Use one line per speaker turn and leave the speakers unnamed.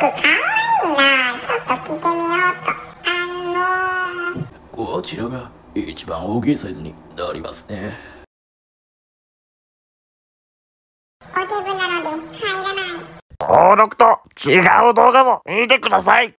かわいいな。ちょっと着てみようと。
こちらが一番大きいサイズになりますね。
おデブなので入らない。
登録と違う動画も見てください。